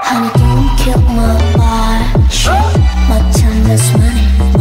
Honey, don't kill my vibe. My time is money.